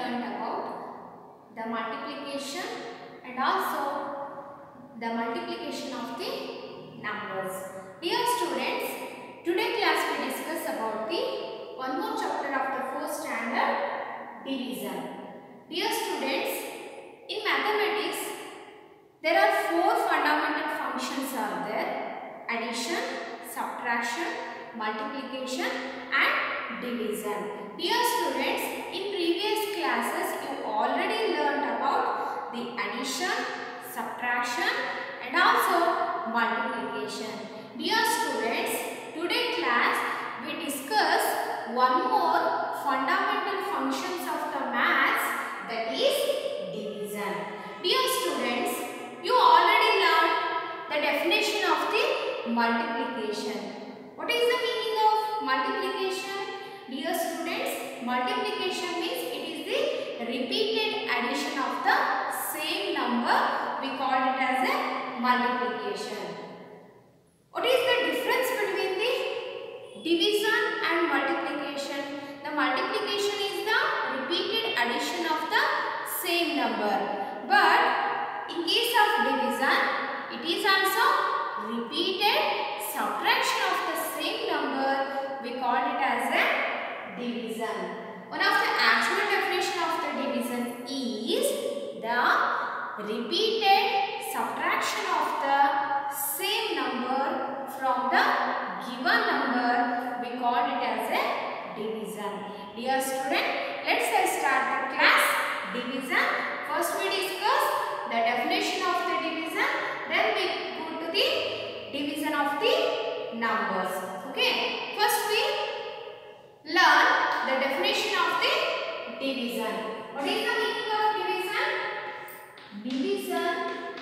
learned about the multiplication and also the multiplication of the numbers. Dear students, today class we discuss about the one more chapter of the first standard, division. Dear students, in mathematics there are four fundamental functions are there: addition, subtraction, multiplication and division. Dear students, in previous classes you already learnt about the addition, subtraction and also multiplication. Dear students, today class we discuss one more fundamental functions of the maths, that is division. Dear students, you already learned the definition of the multiplication. What is the meaning of multiplication? Dear students, multiplication means it is the repeated addition of the same number. We call it as a multiplication. What is the difference between the division and multiplication? The multiplication is the repeated addition of the same number. But in case of division, it is also repeated subtraction of the same number. We call it as a division. One of the actual definition of the division is the repeated subtraction of the same number from the given number. We call it as a division. Dear student, let's start the class division. First we discuss the definition of the division, then we go to the division of the numbers. Okay, first we learn the definition of the division. What is the meaning of division? Division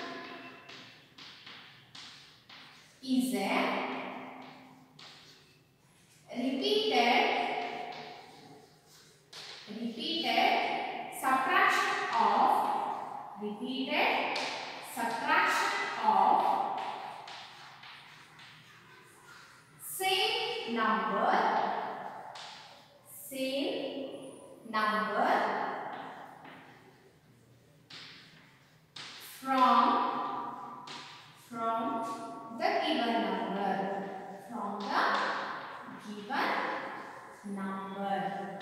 is a repeated subtraction of same number from the given number.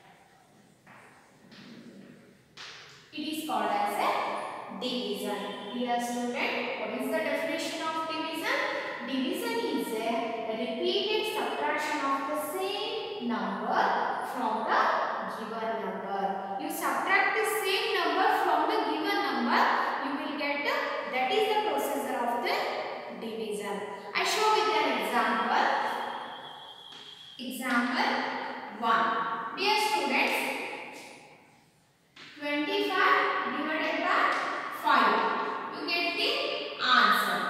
It is called as a division. Dear student, what is the definition of division? Division is a repeated subtraction of the same number from the given number. You subtract the same number from the given number, you will get that is the procedure of the division. I show with an example. Example 1. Dear students, 25 divided by 5. You get the answer.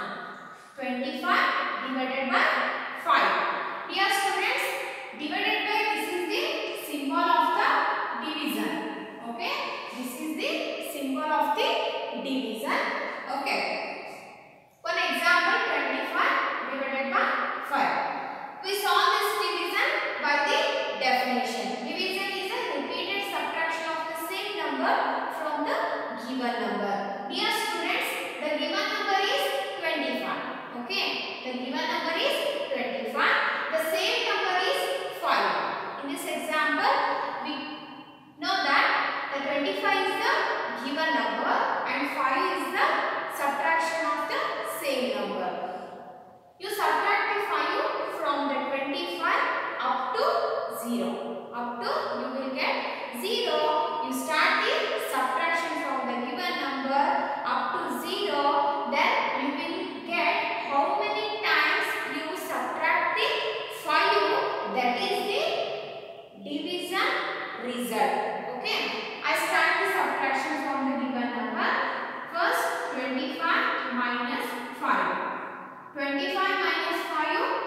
25 divided by 5. Dear students, divided by, this is the symbol of the division. Okay, this is the symbol of the division. Okay. One example, 25 divided by 5. We solve this division by the definition. Division is a repeated subtraction of the same number from the given number. Dear students, the given number is 25. Okay, the given number is 25. The same number is 5. In this example, we know that the 25 is the given number and 5 is the subtraction of the same number. You subtract the 5 from the 25 up to 0. Up to, you will get 0. You start the subtraction from the given number up to 0. Then you will get how many times you subtract the 5. That is the division result. Okay. I start the subtraction from the given number. First, 25 minus 5. 25 minus 5,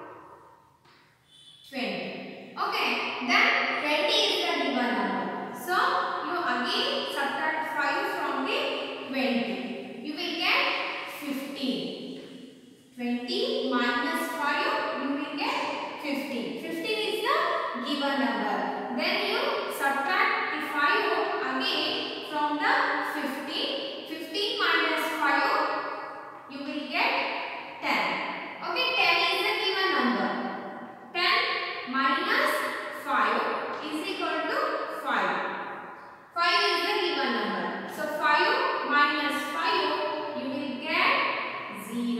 20. Okay, then 20 is the given number. So, you again subtract 5 from the 20. You will get 15. 20 minus 5, you will get 15. 15 is the given number. Then you subtract the 5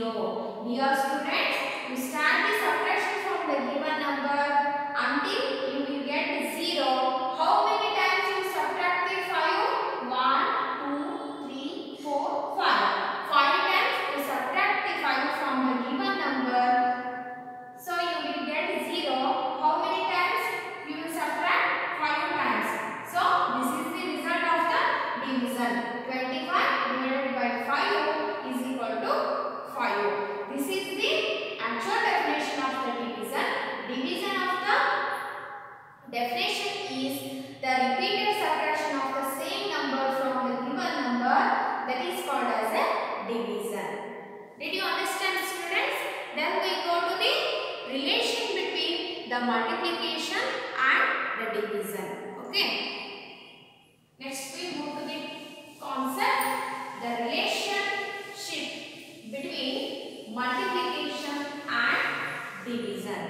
0. Dear students, you start the subtraction from the given number until you will get 0. How many times you subtract the 5? 1, 2, 3, 4, 5. 5 times you subtract the 5 from the given number. So you will get 0. How many times you will subtract? 5 times. So this is the result of the division. 25 divided by 5 is equal to 5. This is the actual definition of the division. Division of the definition is the repeated subtraction of the same number from the given number, that is called as a division. Did you understand, students? Then we go to the relation between the multiplication and the division. Okay. Next we move to the concept, the relationship between multiplication and division.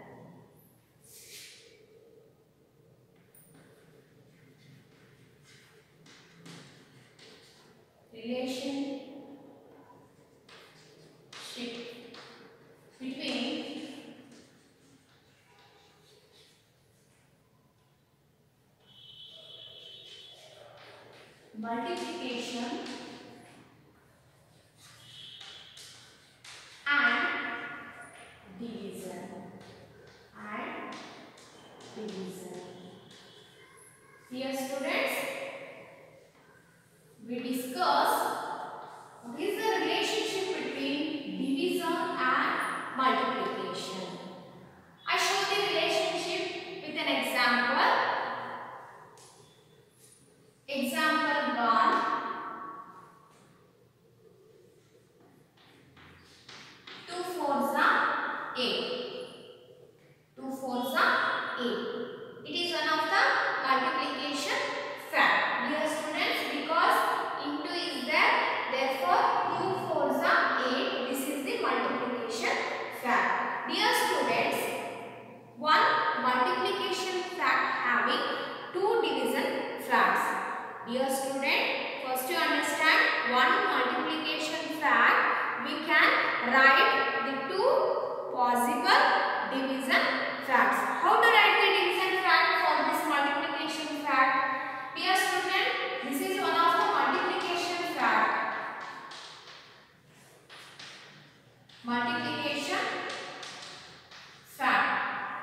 Relationship between multiplication and division. Dear students, we discuss what is the relationship between division and multiplication. I show the relationship with an example. Example 1. 2 fours are 8. 2 fours are 8. It is one of the multiplication fact. Dear students, because into is there, therefore 2 fours are 8. This is the multiplication fact. Dear students, one multiplication fact having two division facts. Dear student, first you understand one multiplication fact, we can write the two possible division facts. How to write the division fact for this multiplication fact? Dear student, this is one of the multiplication fact. Multiplication fact.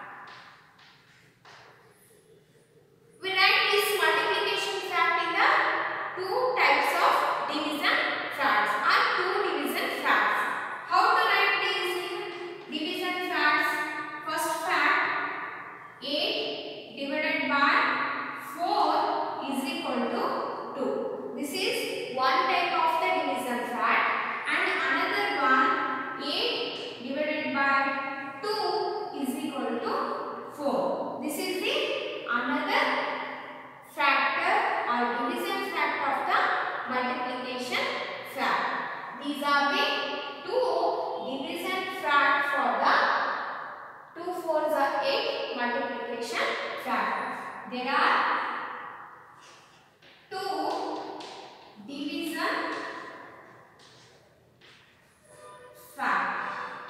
We write this multiplication fact in the two types of division facts or two division facts. How to write these division facts? First fact, 8 divided by 4 is equal to 2. This is one type of the division fact, and another one, 8 divided by 2 is equal to 4. This is the another factor or division fact of the multiplication fact. These are the two division fact for the 2 fours are 8 multiplication fact. There are two division fact.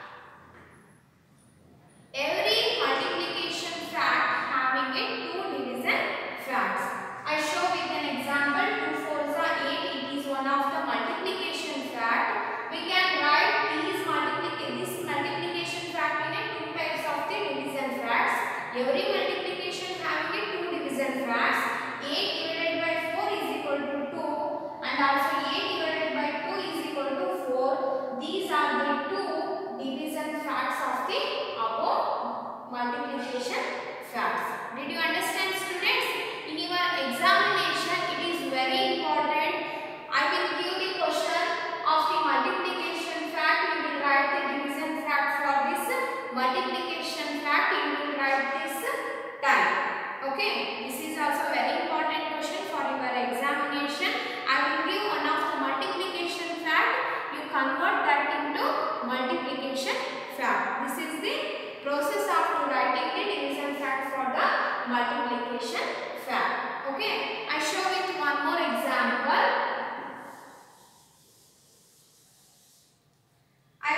Every multiplication fact having a two division facts. I show with an example. 2 fours are 8. It is one of the multiplication fact. We can write this multiplication fact in a two types of the division facts. Every multiplication having a two division facts. 8 divided by 4 is equal to 2, and also 8 divided by 2 is equal to 4. These are the two division facts of the above multiplication facts. Did you understand, students? In your examination, it is very important. I will give the question of the multiplication fact. You will write the division fact for this multiplication fact. You will write this type. Okay. This is also very important question for your examination. I will give one of the multiplication fact. You convert that into multiplication fact. This is the process of writing the division fact for the multiplication fact. Okay. I show with one more example. I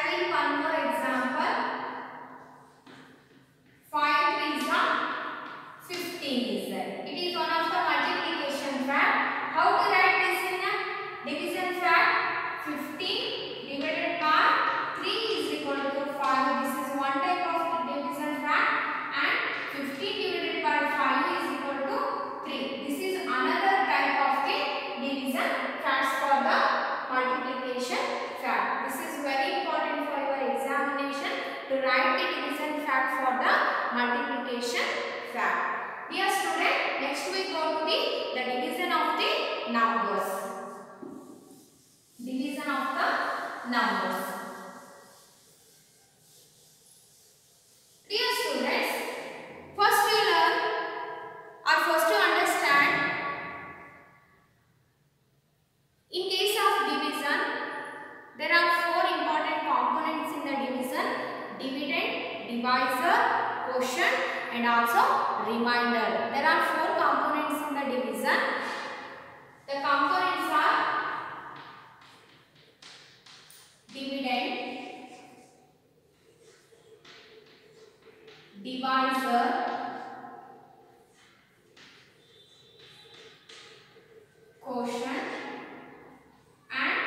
multiplication fact. Dear student, next we go to the division of the numbers. Division of the numbers. Dear students, first you learn or first you understand, in case of division, there are four important components in the division: dividend, divisor, quotient and also remainder. There are four components in the division. The components are dividend, divisor, quotient and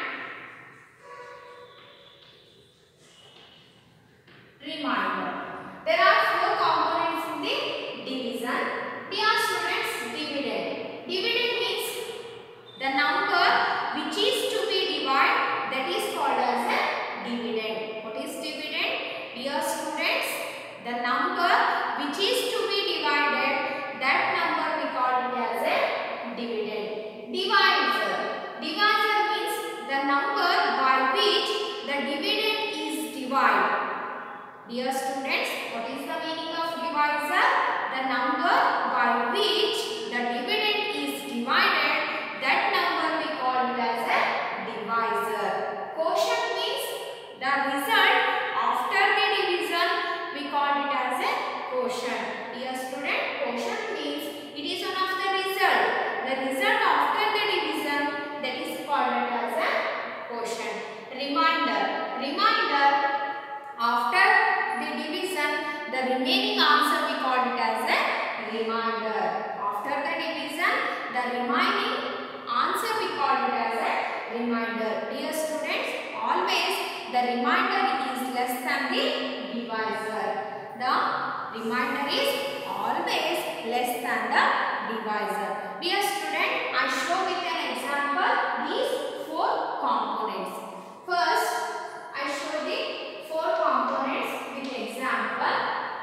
remainder. There are four components in the division. Dear students, dividend. Dividend means the number which is to be divided, that is called as a dividend. What is dividend? Dear students, the number which is to be divided, that number we call it as a dividend. Divisor. Divisor means the number by which the dividend is divided. Dear students, what is the meaning of divisor? The number by which the dividend is divided, that number we call it as a divisor. Quotient means the result after the division, we call it as a quotient. Dear student, quotient means it is one of the result. The result after the division, that is called it as a quotient. Remainder. Remainder, after the division, the remaining answer we call it as a remainder. After the division, the remaining answer we call it as a remainder. Dear students, always the remainder is less than the divisor. The remainder is always less than the divisor. Dear student, I show with an example these four components. First, I show the four components with example.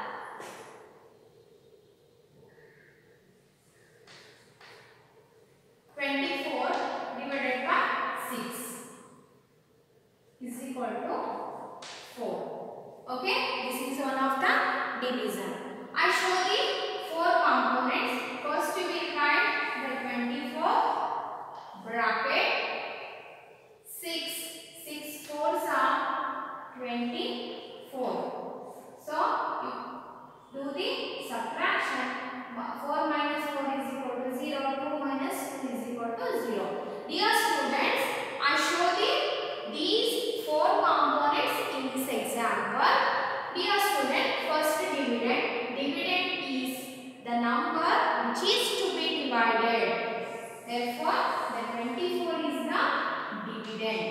(24) divided by 6 is equal to 4. Okay, this is one of the division. I show the four components. First we will write the 24 bracket 6 fours are 24. So you do the subtraction. 4 minus 4 is equal to 0. 2 minus 2 is equal to 0. Dear students, I show these four components in this example. Dear student, first dividend. Dividend is the number which is to be divided. Therefore, the 24 is the dividend.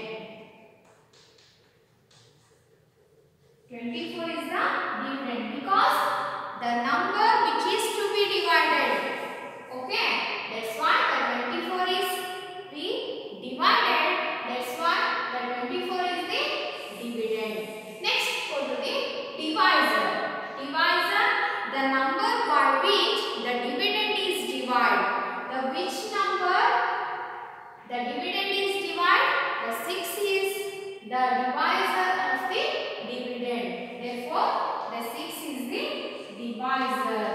24 is the dividend because the number which is to be divided. Okay, that's why the 24 is the divided. That's why the 24 is the dividend. Next, go to the divisor. Divisor, the number by which the dividend is divided. The which number the dividend is divided? The 6 is the divisor of the dividend. Therefore, the 6 is the divisor.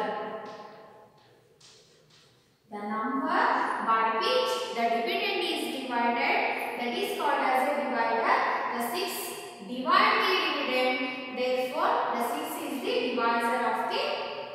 The number by which the dividend is divided, that is called as a divider. The 6 divide the dividend. Therefore, the 6 is the divisor of the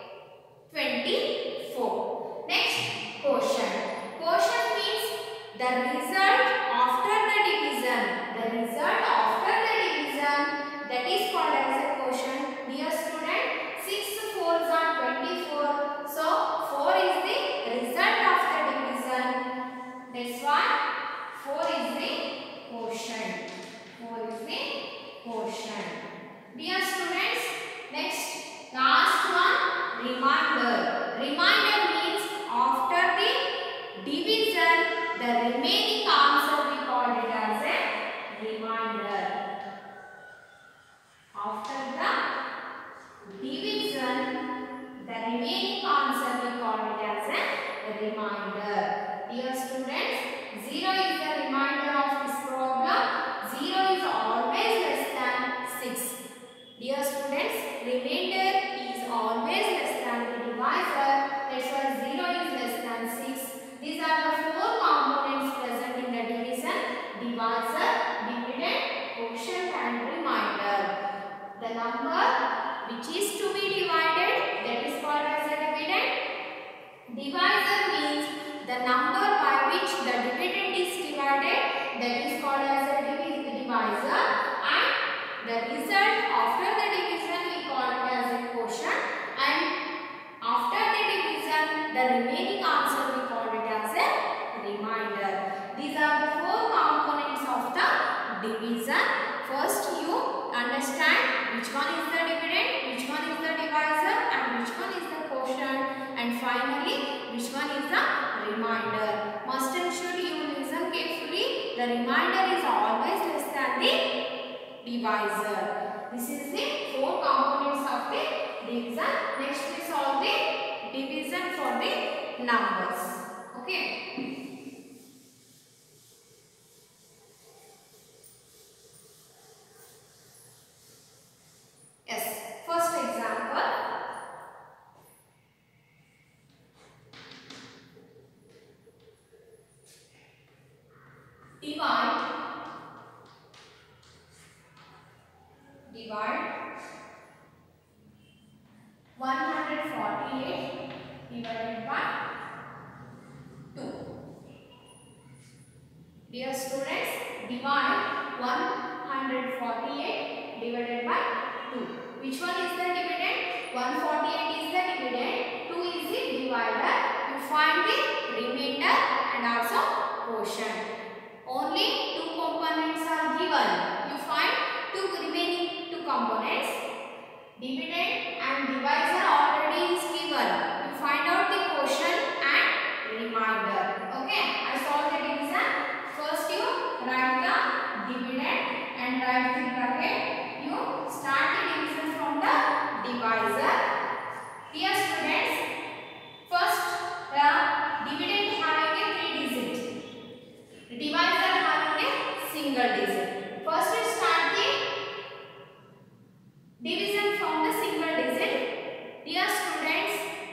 24. Next, quotient. Quotient means the result after the division. The result after the division, that is called as a quotient. Dear student, 6 fours are 24. So 4 is the result of the division. That's why 4 is the quotient. 4 is the quotient. Dear students, next, last one, remainder. Remainder means after the division, the remaining answer we call it as a remainder. After the division, the Dear students, 0 is the remainder of this problem. 0 is always less than 6. Dear students, remainder is always less than the divisor. That's why 0 is less than 6. These are the 4 components present in the division: divisor, dividend, quotient and remainder. The number which is to be divided, that is called as a dividend. Divisor means the number by which the dividend is divided, that is called as a divisor, and the result after the division we call it as a quotient, and after the division the remaining answer we call it as a remainder. These are the 4 components of the division. First you understand which one is the dividend, which one is the divisor, and which one is the quotient, and finally which one is the remainder. Must and should you listen carefully. The remainder is always less than the divisor. This is the 4 components of the division. Next we solve the division for the numbers. Okay. Yes. First example. Divide 148 divided by 2. Dear students, divide 148 divided by 2. Which one is the dividend? 148 is the dividend, 2 is the divider. You find the remainder and also quotient. Only 2 components are given. You find 2 remaining 2 components. Dividend and divisor already is given. You find out the quotient and remainder. Okay, I solved the division. First you write the dividend and write the bracket. You start the division from the divisor. Dear students, first the dividend having a 3 digit. Divisor having a single digit. First we start the division from the single digit. Dear students,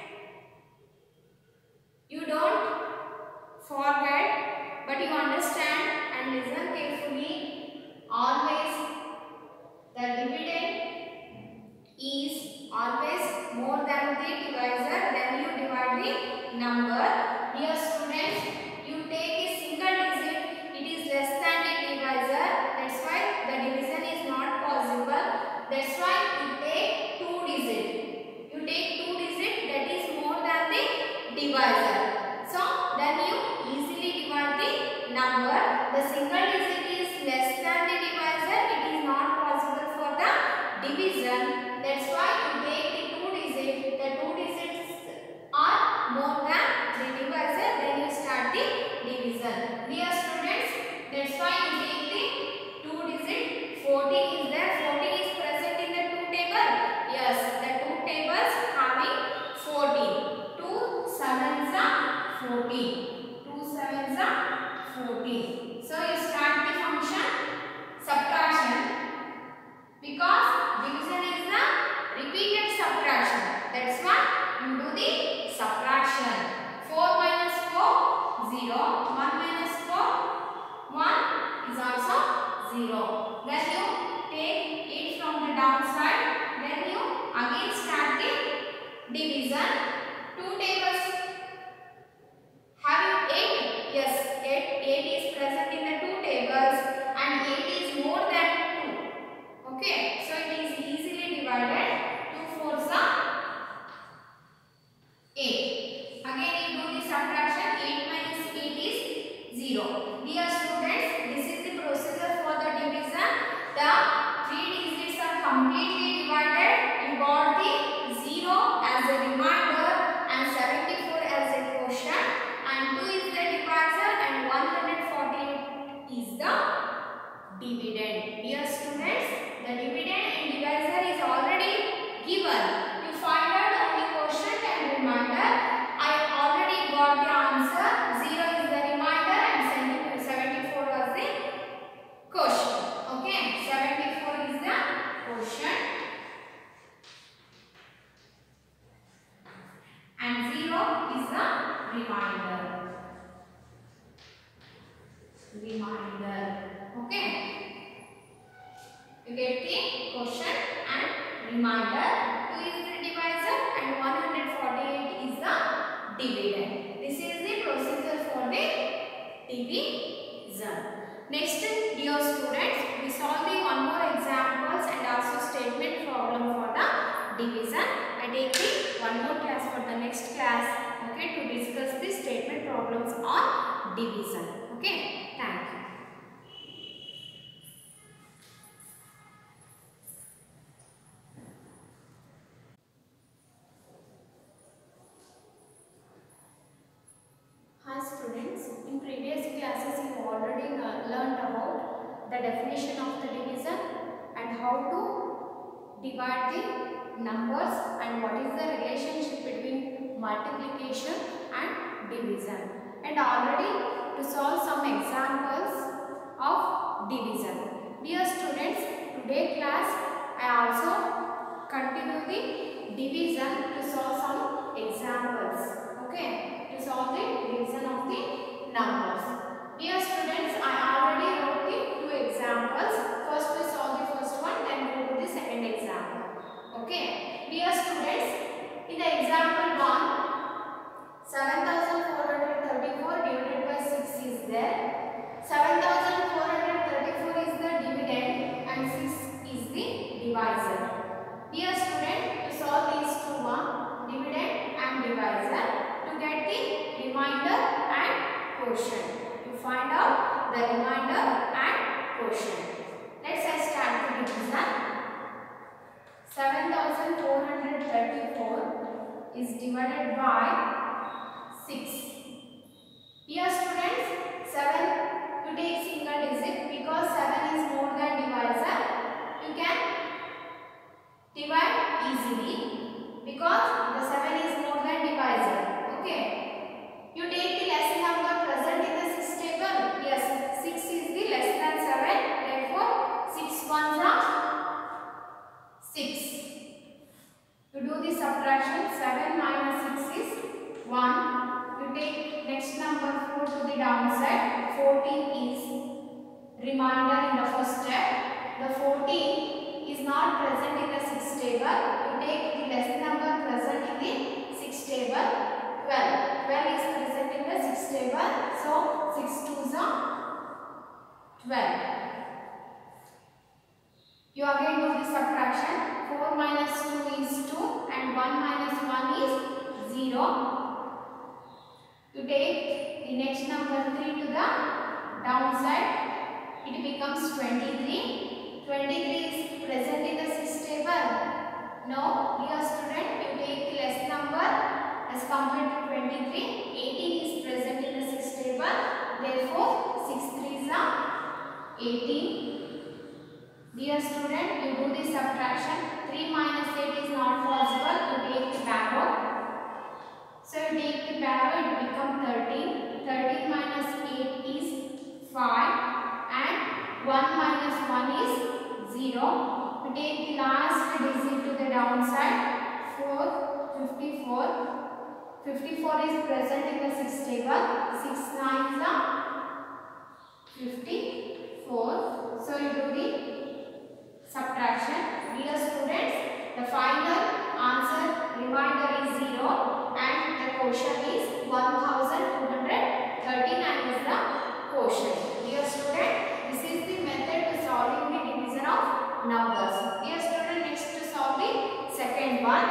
you don't forget but you understand and listen carefully. Always the dividend is always more than the divisor. Then you divide the number. Dear students, you take a single digit, it is less than the divisor. That's why the division is not possible. That's why you take 2 digit. You take 2 digit, that is more than the divisor. So then you easily divide the number. The single digit is less than the divisor. It is not possible for the division. That's why you take the 2 digit. The 2 digits are more than the divisor. Then you start the division. Dear students, that's why you take the 2 digit. 14 is there. 14 is present in the 2 table. Yes, the 2 tables having 14. 2 sevens are 14. 2 sevens are 14. So you start the function subtraction, because division is the repeated subtraction. That's why you do the subtraction. 4 minus 4, 0. 1 minus 4, 1 is also 0. Then you take 8 from the downside. Then you again start the division. 2 tables having 8. Yes, 8 is present in the 2 tables and 8 is more than 2. Okay, so it is easily divided. 2 4s are 8. Again you do the subtraction. 8 minus 8 is 0. Dear students, this is the procedure for the division. The 3 digits are completely divided. You got the 0 as a remainder. quotient and remainder. 2 is the divisor and 148 is the dividend. This is the procedure for the division. Next, dear students, we solve the one more examples and also statement problem for the division. I take the one more class for the next class, okay, to discuss the statement problems on division. Okay, thank you. Hi students, in previous classes you already learned about the definition of the division and how to divide the numbers and what is the relationship between multiplication and division, and already to solve some examples of division. Dear students, today class I also continue the division to solve some examples, okay, to solve the division of the numbers. Dear students, I already wrote the two examples. First we solve the first one, then go to the second example. Okay. Dear students, in the example 1, 7434 divided by 6 is there. 7434 is the dividend and 6 is the divisor. Dear student, to solve these two, dividend and divisor, to get the remainder and quotient. To find out the remainder and quotient. Let's start the division. 7434 is divided by 6. Here students, 7 you take single digit because 7 is more than divisor. You can divide easily because the 7 is more than divisor. Okay. You take the less number present in the 6 table. Yes, 6 is the less than 7. Therefore, 6 ones are 6. To do the subtraction, 7 minus 6 is 1. You take next number 4 to the downside. 14 is remainder in the first step. The 14 is not present in the 6 table. You take the less number present in the 6 table. 12. 12 is present in the 6 table. So 6 2s are 12. You again do the subtraction. 4 minus 2 is 2 and 1 minus 1 is 0. You take the next number 3 to the downside. It becomes 23. 23 is present in the 6 table. No, dear student, you take the less number as compared to 23. 18 is present in the 6 table. Therefore, 6 3s are 18. Dear student, you do the subtraction. 3 minus 8 is not possible. You take the barrow. So you take the barrow, it becomes 13. 13 minus 8 is 5 and 1 minus 1 is 0. You take the last digit to the downside. 4, 54. 54 is present in the 6 table. 6 9s are 54. So you do the subtraction. Dear students, the final answer remainder is 0 and the quotient is 1239 is the quotient. Dear student, this is the method to solving the division of numbers. Dear student, next to solve the second one.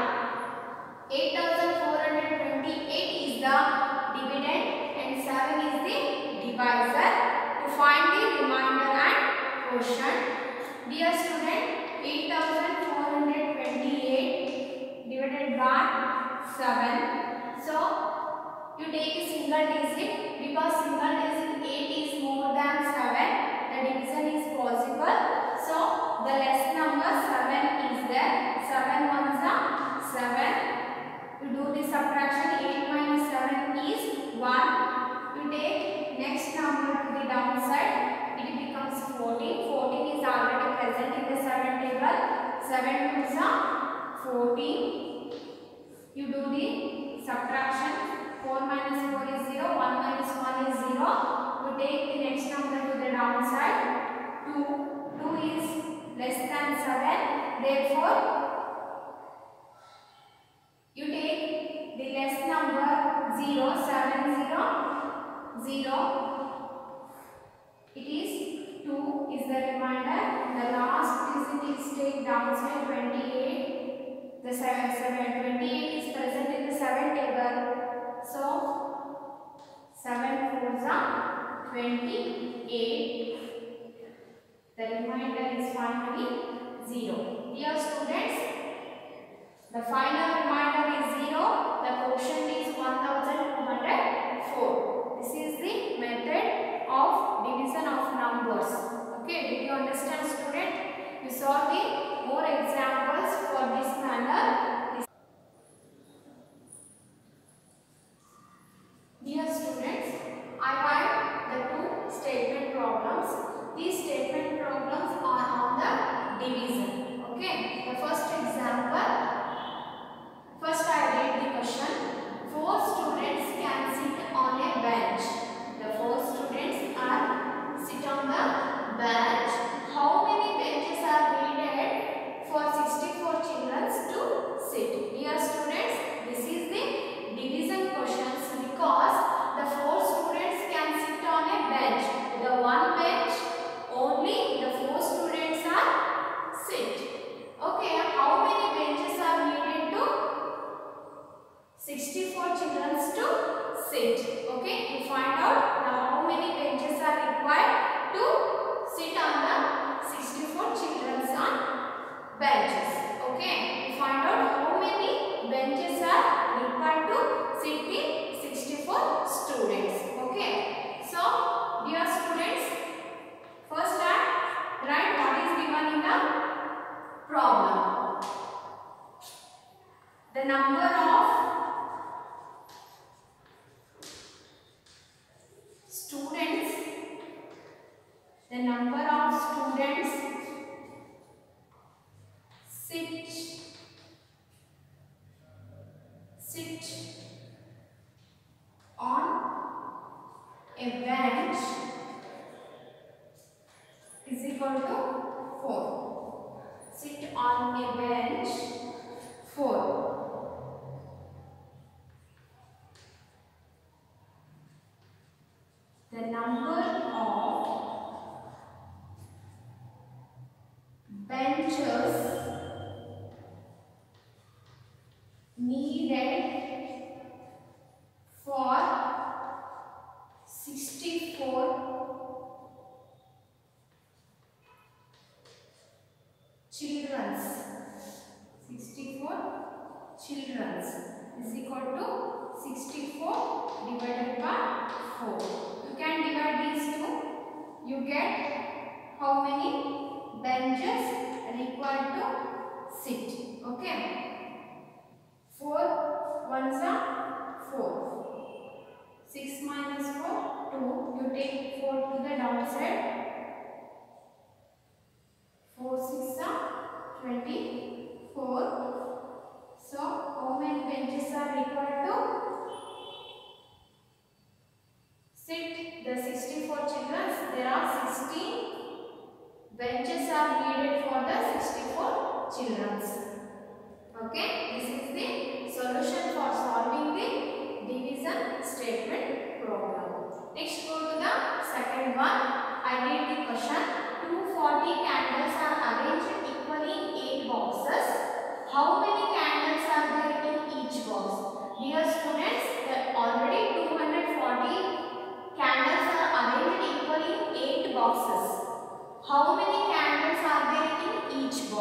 8428 is the dividend and 7 is the divisor. To find the remainder and quotient. Dear student, 8428 divided by 7. So, you take a single digit because single digit 8 is more than 7. The division is possible. So, the less number 7 is there. 7 ones are 7. You do the subtraction. 8 minus 7 is 1. You take next number to the downside. It becomes 14. 14 is already present in the 7 table. 7 2s are 14. You do the subtraction. 4 minus 4 is 0. 1 minus 1 is 0. You take the next number to the downside. 2. 2 is less than 7. Therefore, you take the less number 0, 7, 0, 0. It is 2 is the remainder. The last digit is take downside 28. The 28 is present in the 7 table. So 7 4s are 28. The remainder is finally 0. Dear students, the final remainder is 0. The quotient is 1204. This is the method of division of numbers. Okay, did you understand, student? You saw the more examples for this manner. Dear students, I write the two statement problems. These statement problems are on the division. Okay, the first example. First, I read the question. 4 students can sit on a bench. The 4 students are sit on the bench. How many benches are needed for 64 children to sit? Dear students, this is the division questions because the 4 students can sit on a bench. The one bench, only the 4 students are sit. Okay, how many benches are needed to 64 children to sit? Okay, you find out now how many benches are required to sit on the 64 children on benches. Okay, you find out how many benches are required to sit the 64 students. Okay, so dear students, first write what is given in the problem. The number of students, the number of students sit on a bench is equal to 4. Sit on a bench 4. The number of benches needed for 64 children. 64 children is equal to 64 divided by 4. You can divide these two. You get how many benches required to sit. Okay. 4 ones are 4. 6 minus 4, 2. You take 4 to the downside. 4 6 are 24. So, how many benches are required to sit the 64 children? There are 16 benches are needed for the 64 children. Okay, this is the solution for solving the division statement problem. Next, go to the second one. I read the question. 240 candles are arranged equally in 8 boxes. How many candles are there in each box? Dear students, already 240 candles are arranged equally in 8 boxes. How many candles are there in each box?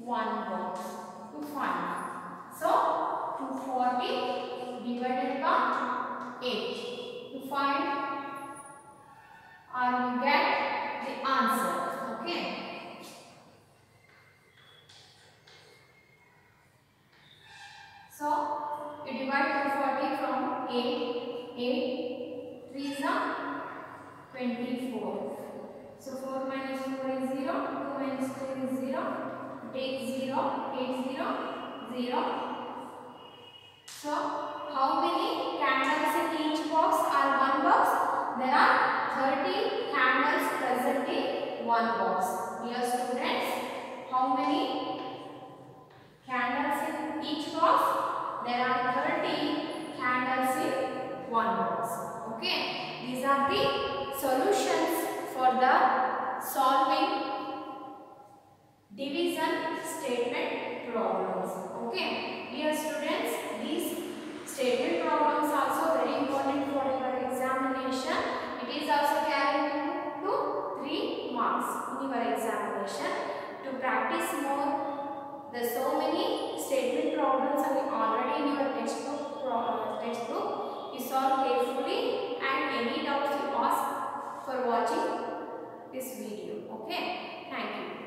one box to find. So 240 divided by 8 to find or you get the answer. Okay. So you divide 240 from 8. 8 3 is 24. So 4 minus 4 is 0. 2 minus 2 is 0. Take 0. 8 0 0. So how many candles in each box are one box? There are 30 candles present in one box. Dear students, how many candles in each box? There are 30 candles in one box. Okay. These are the solutions for the solving division statement problems. Okay. Dear students, these statement problems are also very important for your examination. It is also carried to 3 marks in your examination. To practice more, there are so many statement problems are already in your textbook. You solve carefully and any doubts you ask for watching this video. Okay. Thank you.